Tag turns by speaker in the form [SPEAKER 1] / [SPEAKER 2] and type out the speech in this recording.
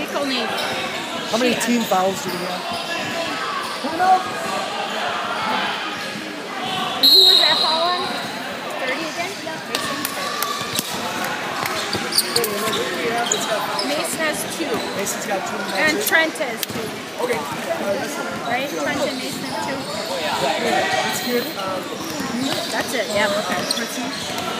[SPEAKER 1] think only...
[SPEAKER 2] How many team fouls do we have?
[SPEAKER 1] Who was that foul on? 30 again? Mason has 2.
[SPEAKER 2] Mason's got 2.
[SPEAKER 1] And Trent has 2.
[SPEAKER 2] Okay.
[SPEAKER 1] Right? Trent and Mason have 2.
[SPEAKER 2] That's good.
[SPEAKER 1] That's it, yeah, okay.